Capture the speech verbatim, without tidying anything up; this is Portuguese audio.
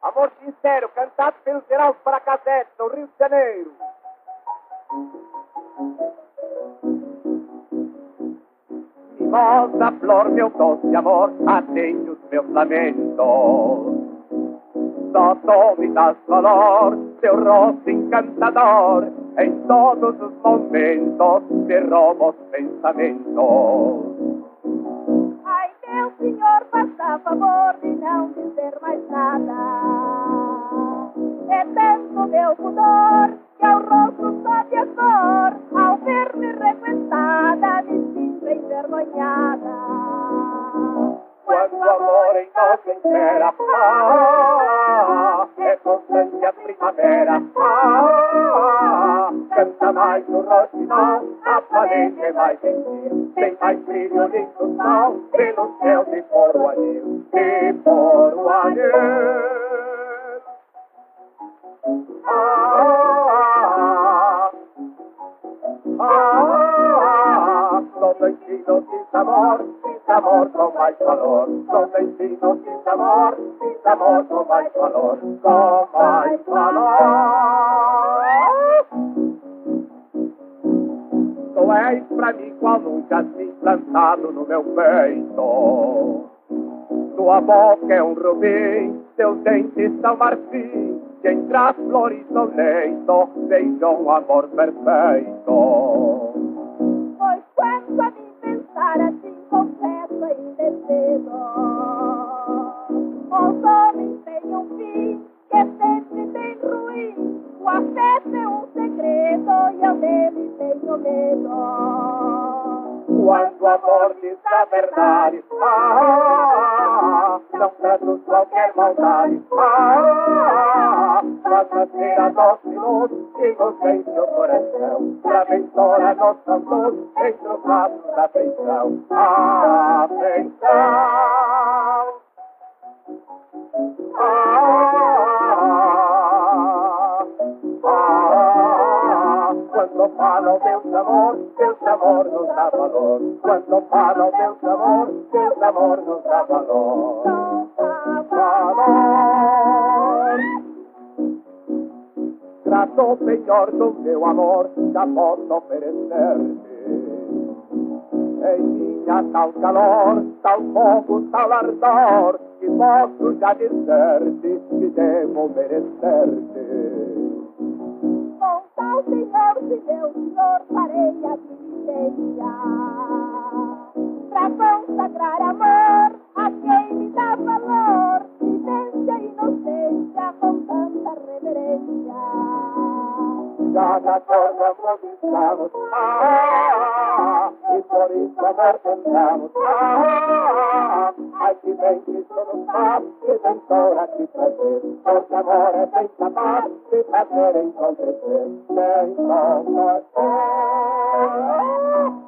Amor sincero, cantado pelo Geraldo Paracasete, do Rio de Janeiro. Mimosa flor, meu doce amor, atende os meus lamentos. Só tu me das valor, teu rosto encantador, em todos os momentos te rouba os pensamentos. Ai, meu senhor, faça favor de não dizer mais nada. É tanto meu pudor que ao rosto sabe a cor, ao ver-me requestada me sinto envergonhada. Quando o amor em nós impera, ah, é constante a primavera, ah, canta mais no roxinol, a parede é mais gentil, tem mais brilho lindo sol, pelo céu de por o anil, de por o anil. Ah, ah, sou vencido sin amor, sin amor com mais valor. Sou vencido sin amor, sin amor com mais valor, com mais valor. Tu és pra mim qual um jasmim plantado no meu peito. Tua boca é um rubim, teus dentes são marfim, que entre as flores do leito beijam um amor perfeito. Pois quando a mim pensar assim, confesso ainda é cedo. Os homens têm um fim, que sempre tem ruim. O afeto é um segredo e eu dele tenho medo. Quando o amor diz a verdade, ah, não traduz qualquer maldade, ah, faz nascer a doce luz que nos em seu coração, pra abençoar a nossa luz entre os laços da afeição, a afeição. Ah, ah, quando fala o Deus amor, Deus amor nos dá valor. Quando fala o Deus amor, Deus amor nos dá valor. Valor. Grato Senhor do meu amor, já posso oferecer-te. Em minha tal calor, tal fogo, tal ardor, que posso já dizer-te que devo merecer-te. Com tal Senhor, se meu Senhor, farei a diligência pra consagrar amor a quem me dá valor, vivência e inocência com tanta reverência. Já na corda conquistamos, ah, e por isso amor cantamos, ah, ai que bem que isso nos faz, que ventora que prazer, porque amor é bem capaz de fazer encontrecer, sem conhecer.